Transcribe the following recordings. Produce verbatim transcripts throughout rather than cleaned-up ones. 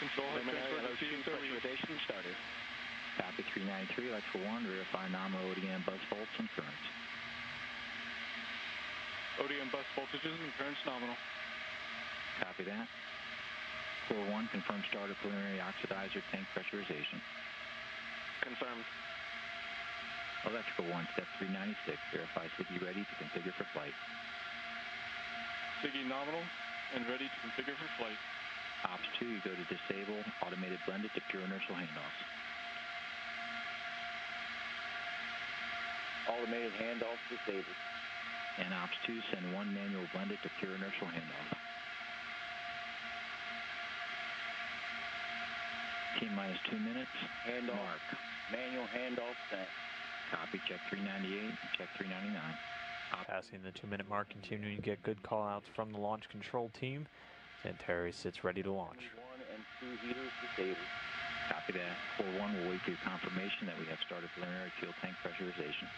Control has transferred to C three. Pressurization started. Copy three ninety-three, electrical one, verify nominal O D M bus volts and currents. O D M bus voltages and currents nominal. Copy that. Core one, confirm start of preliminary oxidizer tank pressurization. Confirmed. Electrical one, step three ninety-six, verify S I G I ready to configure for flight. S I G I nominal and ready to configure for flight. Ops two, you go to disable, automated blended to pure inertial handoffs. Automated handoff disabled. And Ops two, send one manual blended to pure inertial handoff. T minus two minutes. Handoff. Mark. Manual handoff sent. Copy, check three ninety-eight, check three ninety-nine. Op Passing the two minute mark, continuing to get good call outs from the launch control team. Antares sits ready to launch. One and two heaters disabled. Copy that. Core one will wait for your confirmation that we have started preliminary fuel tank pressurization.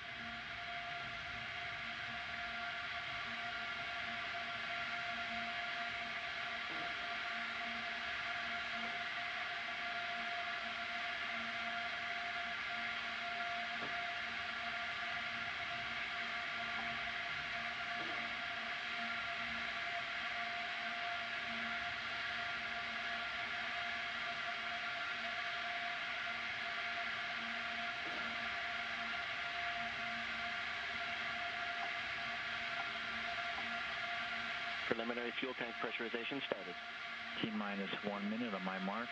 Preliminary fuel tank pressurization started. T minus one minute on my mark.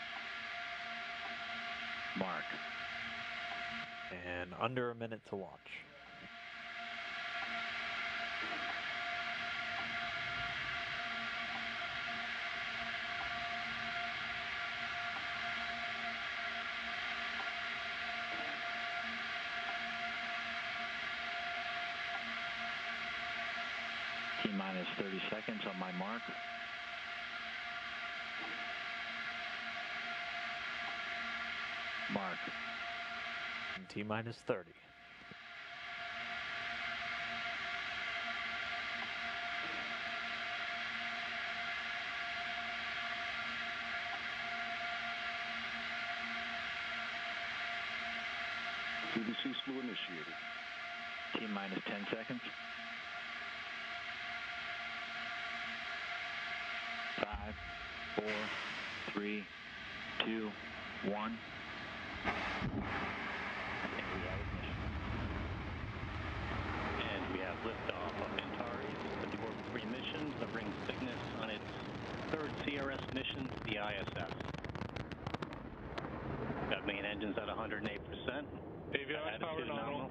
Mark. And under a minute to launch. T minus thirty seconds on my mark. Mark. And T minus thirty. C B C slew initiated. T minus ten seconds. Five, four, three, two, one. And we have ignition. And we have liftoff of Antares, the Orbital three mission, delivering Cygnus on its third C R S mission to the I S S. Got main engines at one hundred eight percent. Avionics power nominal.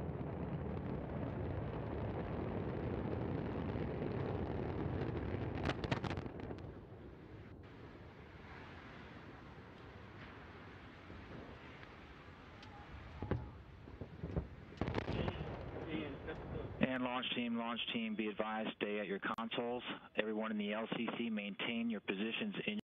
And launch team, launch team, be advised, stay at your consoles. Everyone in the L C C, maintain your positions in